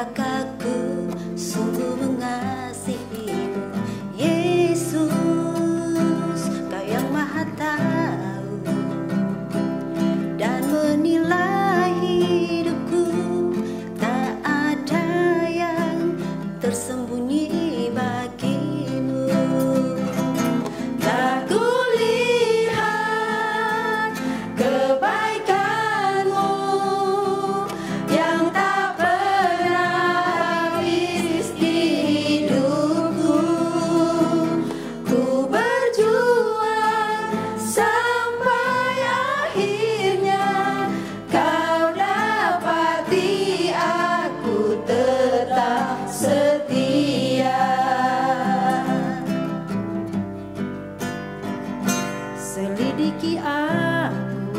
Apakah ku sungguh mengasihimu, Yesus, Kau yang Maha Tahu dan menilai hidupku. Tak ada yang tersembunyi bagimu. Tak kulihat kebaikanmu yang tak pernah habis di hidupku. Ku berjuang sampai akhirnya Kau dapati aku tetap setia. Selidiki aku,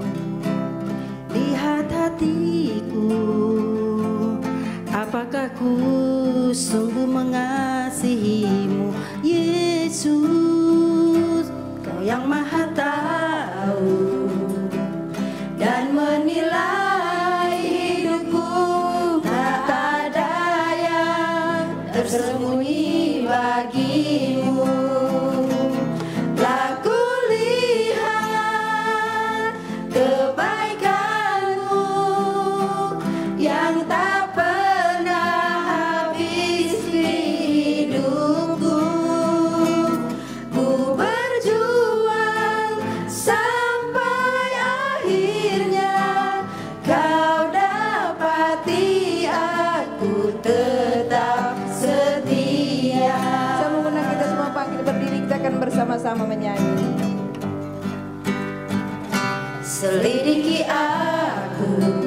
lihat hatiku, apakah ku sungguh mengasihimu, Yesus, Kau yang Maha Tahu dan menilai hidupku. Tak ada yang tersembunyi bagimu. Tak kulihat kebaikanmu yang tak pernah habis di hidupku. Ku berjuang sampai akhirnya Kau dapati aku tetap setia. Sama undang kita semua bangkit berdiri, kita akan bersama-sama menyanyi. Selidiki aku,